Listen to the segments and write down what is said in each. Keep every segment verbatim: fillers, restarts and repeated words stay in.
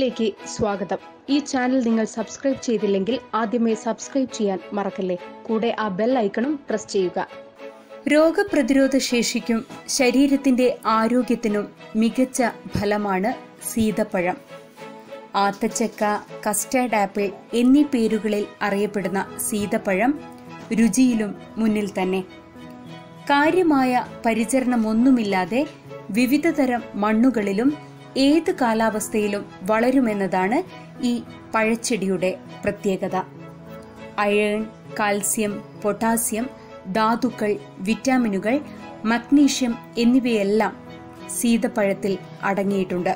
ന്യൂസിലേക്ക് സ്വാഗതം. ഈ ചാനൽ നിങ്ങൾ സബ്സ്ക്രൈബ് ചെയ്തില്ലെങ്കിൽ ആദ്യമേ സബ്സ്ക്രൈബ് ചെയ്യാൻ മറക്കല്ലേ. കൂടെ ആ ബെൽ ഐക്കണും പ്രസ് ചെയ്യുക. രോഗപ്രതിരോധ ശേഷിക്കും ശരീരത്തിന്റെ ആരോഗ്യത്തിനും മികച്ച ഫലമാണ് സീതപ്പഴം. ആത്തച്ചക്ക, കസ്റ്റാർഡ് ആപ്പിൾ എന്നീ പേരുകളിൽ അറിയപ്പെടുന്ന സീതപ്പഴം രുചിയിലും മുന്നിൽ തന്നെ. കാര്യമായ പരിചരണമൊന്നുമില്ലാതെ വിവിധതരം മണ്ണുകളിലും ഏത് കാലാവസ്ഥയിലും വളരുമെന്നതാണ് ഈ പഴച്ചെടിയുടെ പ്രത്യേകത. അയൺ, കാൽസ്യം, പൊട്ടാസ്യം, ധാതുക്കൾ, വിറ്റാമിനുകൾ, മഗ്നീഷ്യം എന്നിവയെല്ലാം സീതപ്പഴത്തിൽ അടങ്ങിയിട്ടുണ്ട്.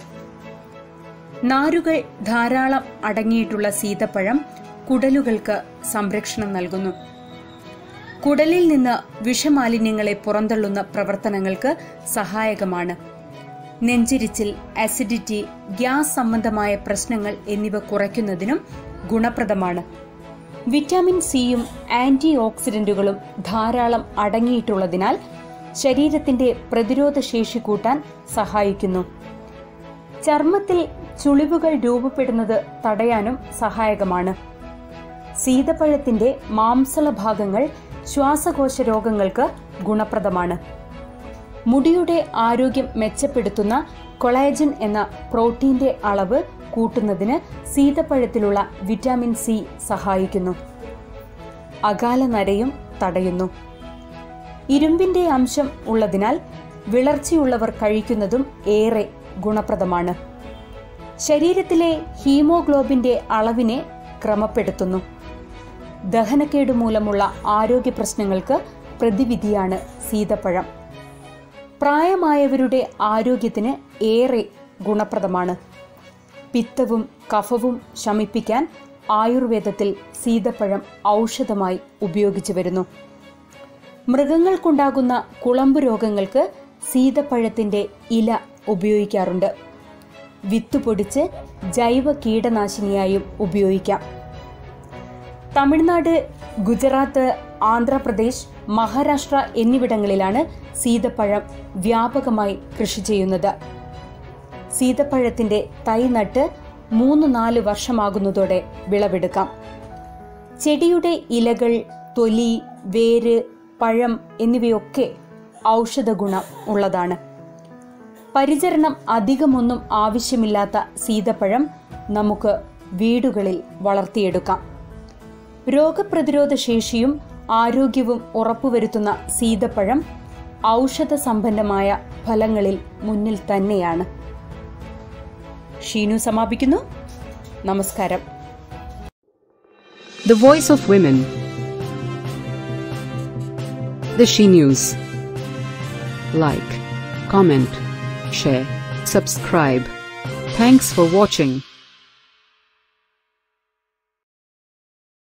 നാരുകൾ ധാരാളം അടങ്ങിയിട്ടുള്ള സീതപ്പഴം കുടലുകൾക്ക് സംരക്ഷണം നൽകുന്നു. കുടലിൽ നിന്ന് വിഷമാലിന്യങ്ങളെ പുറന്തള്ളുന്ന പ്രവർത്തനങ്ങൾക്ക് സഹായകമാണ്. നെഞ്ചിരിച്ചിൽ, അസിഡിറ്റി, ഗ്യാസ് സംബന്ധമായ പ്രശ്നങ്ങൾ എന്നിവ കുറയ്ക്കുന്നതിനും ഗുണപ്രദമാണ്. വിറ്റാമിൻ സിയും ആന്റി ഓക്സിഡന്റുകളും ധാരാളം അടങ്ങിയിട്ടുള്ളതിനാൽ ശരീരത്തിന്റെ പ്രതിരോധ ശേഷി കൂട്ടാൻ സഹായിക്കുന്നു. ചർമ്മത്തിൽ ചുളിവുകൾ രൂപപ്പെടുന്നത് തടയാനും സഹായകമാണ്. സീതപ്പഴത്തിന്റെ മാംസള ഭാഗങ്ങൾ ശ്വാസകോശ രോഗങ്ങൾക്ക് ഗുണപ്രദമാണ്. മുടിയുടെ ആരോഗ്യം മെച്ചപ്പെടുത്തുന്ന കൊളാജൻ എന്ന പ്രോട്ടീന്റെ അളവ് കൂട്ടുന്നതിന് സീതപ്പഴത്തിലുള്ള വിറ്റാമിൻ സി സഹായിക്കുന്നു. അകാല നരയും തടയുന്നു. ഇരുമ്പിന്റെ അംശം ഉള്ളതിനാൽ വിളർച്ചയുള്ളവർ കഴിക്കുന്നതും ഏറെ ഗുണപ്രദമാണ്. ശരീരത്തിലെ ഹീമോഗ്ലോബിന്റെ അളവിനെ ക്രമപ്പെടുത്തുന്നു. ദഹനക്കേട് മൂലമുള്ള ആരോഗ്യ പ്രശ്നങ്ങൾക്ക് പ്രതിവിധിയാണ് സീതപ്പഴം. പ്രായമായവരുടെ ആരോഗ്യത്തിന് ഏറെ ഗുണപ്രദമാണ്. പിത്തവും കഫവും ശമിപ്പിക്കാൻ ആയുർവേദത്തിൽ സീതപ്പഴം ഔഷധമായി ഉപയോഗിച്ചു വരുന്നു. മൃഗങ്ങൾക്കുണ്ടാകുന്ന കുളമ്പ് രോഗങ്ങൾക്ക് സീതപ്പഴത്തിന്റെ ഇല ഉപയോഗിക്കാറുണ്ട്. വിത്ത് പൊടിച്ച് ജൈവ കീടനാശിനിയായും ഉപയോഗിക്കാം. തമിഴ്നാട്, ഗുജറാത്ത്, ആന്ധ്രാപ്രദേശ്, മഹാരാഷ്ട്ര എന്നിവിടങ്ങളിലാണ് സീതപ്പഴം വ്യാപകമായി കൃഷി ചെയ്യുന്നത്. സീതപ്പഴത്തിന്റെ തൈ നട്ട് മൂന്ന് നാല് വർഷമാകുന്നതോടെ വിളവെടുക്കാം. ചെടിയുടെ ഇലകൾ, തൊലി, വേര്, പഴം എന്നിവയൊക്കെ ഔഷധ ഗുണം ഉള്ളതാണ്. പരിചരണം അധികമൊന്നും ആവശ്യമില്ലാത്ത സീതപ്പഴം നമുക്ക് വീടുകളിൽ വളർത്തിയെടുക്കാം. രോഗപ്രതിരോധ ശേഷിയും ആരോഗ്യവും ഉറപ്പുവരുത്തുന്ന സീതപ്പഴം ഔഷധ സമ്പന്നമായ ഫലങ്ങളിൽ മുന്നിൽ തന്നെയാണ്. ഷീനു സമാപിക്കുന്നു. നമസ്കാരം. The Voice of Women. The She News. Like, comment, share, subscribe. Thanks for watching.